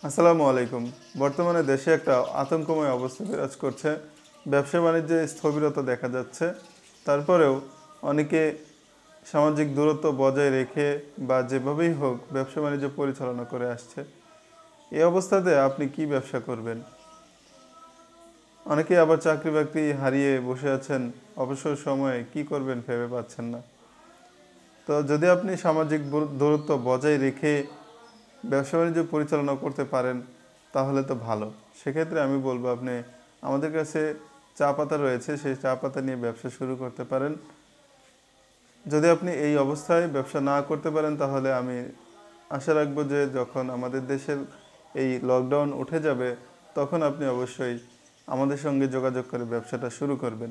আসসালামু আলাইকুম। বর্তমানে দেশে একটা আতঙ্কময় অবস্থা বিরাজ করছে। ব্যবসা বাণিজ্যে স্থবিরতা দেখা যাচ্ছে। তারপরেও অনেকে সামাজিক দূরত্ব বজায় রেখে বা যেভাবেই হোক ব্যবসা বাণিজ্য পরিচালনা করে আসছে। এই অবস্থাতে আপনি কি ব্যবসা করবেন? অনেকে আবার চাকরি বাকরি হারিয়ে বসে আছেন। অবসর সময়ে কি করবেন ভেবে পাচ্ছেন না। তো যদি আপনি সামাজিক দূরত্ব বজায় রেখে ব্যবসা বাণিজ্য পরিচালনা করতে পারেন তাহলে তো ভালো। সেক্ষেত্রে আমি বলবো আপনি আমাদের কাছে চা পাতা রয়েছে, সেই চা পাতা নিয়ে ব্যবসা শুরু করতে পারেন। যদি আপনি এই অবস্থায় ব্যবসা না করতে পারেন তাহলে আমি আশা রাখবো যে যখন আমাদের দেশের এই লকডাউন উঠে যাবে তখন আপনি অবশ্যই আমাদের সঙ্গে যোগাযোগ করে ব্যবসাটা শুরু করবেন।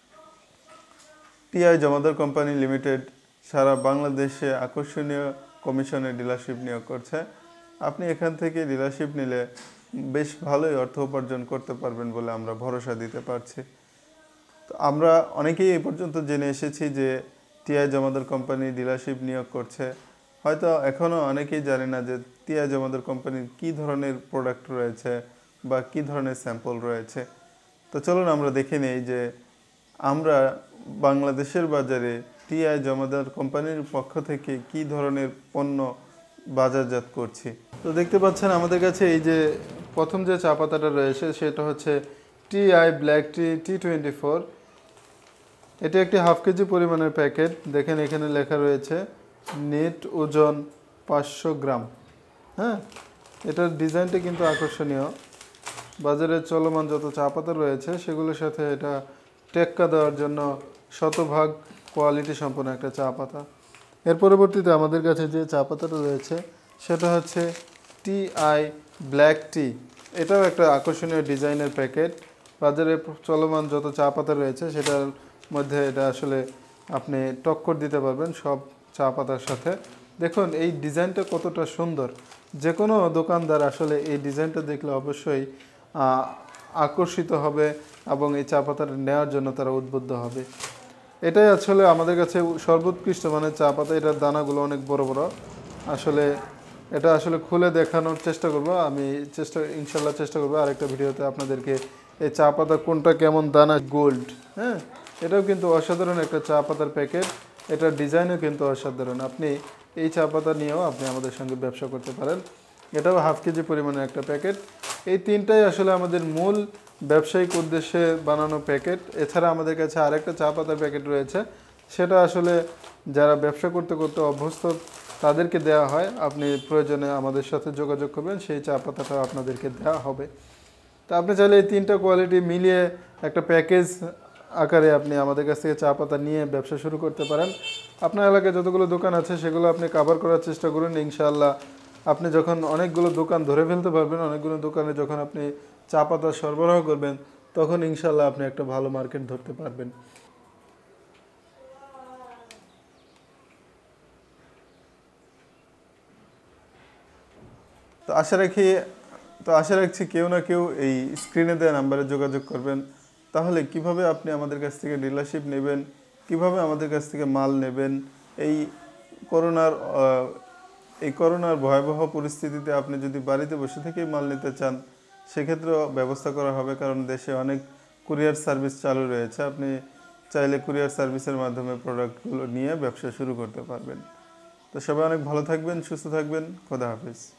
টিআই জমাদার কোম্পানি লিমিটেড সারা বাংলাদেশে আকর্ষণীয় কমিশনে ডিলারশিপ নিয়োগ করছে। আপনি এখান থেকে ডিলারশিপ নিলে বেশ ভালোই অর্থ উপার্জন করতে পারবেন বলে আমরা ভরসা দিতে পারছি। তো আমরা অনেকেই এই পর্যন্ত জেনে এসেছি যে টিআই জমাদার কোম্পানি ডিলারশিপ নিয়োগ করছে। হয়তো এখনও অনেকেই জানে না যে টিআই জমাদার কোম্পানির কী ধরনের প্রোডাক্ট রয়েছে বা কী ধরনের স্যাম্পল রয়েছে। তো চলুন আমরা দেখে নেই যে আমরা বাংলাদেশের বাজারে টিআই জমাদার কোম্পানির পক্ষ থেকে কী ধরনের পণ্য বাজারজাত করছি। তো দেখতে পাচ্ছেন আমাদের কাছে এই যে প্রথম যে চা পাতাটা রয়েছে সেটা হচ্ছে টিআই ব্ল্যাক টি T24। এটি একটি হাফ কেজি পরিমাণের প্যাকেট। দেখেন এখানে লেখা রয়েছে নেট ওজন 500 গ্রাম। হ্যাঁ, এটার ডিজাইনটা কিন্তু আকর্ষণীয়। বাজারে চলমান যত চা পাতা রয়েছে সেগুলোর সাথে এটা টেক্কা দেওয়ার জন্য শতভাগ কোয়ালিটি সম্পন্ন একটা চা পাতা। এর পরবর্তীতে আমাদের কাছে যে চা পাতাটা রয়েছে সেটা হচ্ছে টিআই ব্ল্যাক টি। এটাও একটা আকর্ষণীয় ডিজাইনের প্যাকেট। বাজারে চলমান যত চা পাতা রয়েছে সেটার মধ্যে এটা আসলে আপনি টক্কর দিতে পারবেন সব চা পাতার সাথে। দেখুন এই ডিজাইনটা কতটা সুন্দর। যে কোনো দোকানদার আসলে এই ডিজাইনটা দেখলে অবশ্যই আকর্ষিত হবে এবং এই চা পাতাটা নেওয়ার জন্য তারা উদ্বুদ্ধ হবে। এটাই আসলে আমাদের কাছে সর্বোৎকৃষ্ট মানের চা পাতা। এটার দানাগুলো অনেক বড় বড়। আসলে এটা আসলে খুলে দেখানোর চেষ্টা করব আমি। ইনশাল্লাহ চেষ্টা করবো আরেকটা ভিডিওতে আপনাদেরকে এই চা পাতা কোনটা কেমন দানা। গোল্ড, হ্যাঁ, এটাও কিন্তু অসাধারণ একটা চা পাতার প্যাকেট। এটার ডিজাইনও কিন্তু অসাধারণ। আপনি এই চা পাতা নিয়েও আপনি আমাদের সঙ্গে ব্যবসা করতে পারেন। এটাও হাফ কেজি পরিমাণের একটা প্যাকেট। এই তিনটাই আসলে আমাদের মূল ব্যবসায়িক উদ্দেশ্যে বানানো প্যাকেট। এছাড়া আমাদের কাছে আরেকটা চা পাতার প্যাকেট রয়েছে, সেটা আসলে যারা ব্যবসা করতে করতে অভ্যস্ত তাদেরকে দেওয়া হয়। আপনি প্রয়োজনে আমাদের সাথে যোগাযোগ করবেন, সেই চা পাতাটা আপনাদেরকে দেওয়া হবে। তো আপনি চাইলে এই তিনটা কোয়ালিটি মিলিয়ে একটা প্যাকেজ আকারে আপনি আমাদের কাছ থেকে চা পাতা নিয়ে ব্যবসা শুরু করতে পারেন। আপনার এলাকায় যতগুলো দোকান আছে সেগুলো আপনি কভার করার চেষ্টা করুন। ইনশাআল্লাহ আপনি যখন অনেকগুলো দোকান ধরে ফেলতে পারবেন, অনেকগুলো দোকানে যখন আপনি চা পাতা সরবরাহ করবেন তখন ইনশাআল্লাহ আপনি একটা ভালো মার্কেট ধরতে পারবেন। তো আশা রাখছি কেউ না কেউ এই স্ক্রিনে দেওয়া নাম্বারে যোগাযোগ করবেন। তাহলে কিভাবে আপনি আমাদের কাছ থেকে ডিলারশিপ নেবেন, কিভাবে আমাদের কাছ থেকে মাল নেবেন, এই করোনার ভয়াবহ পরিস্থিতিতে আপনি যদি বাড়িতে বসে থেকেই মাল নিতে চান সেক্ষেত্রেও ব্যবস্থা করা হবে, কারণ দেশে অনেক কুরিয়ার সার্ভিস চালু রয়েছে। আপনি চাইলে কুরিয়ার সার্ভিসের মাধ্যমে প্রোডাক্টগুলো নিয়ে ব্যবসা শুরু করতে পারবেন। তো সবাই অনেক ভালো থাকবেন, সুস্থ থাকবেন। খোদা হাফেজ।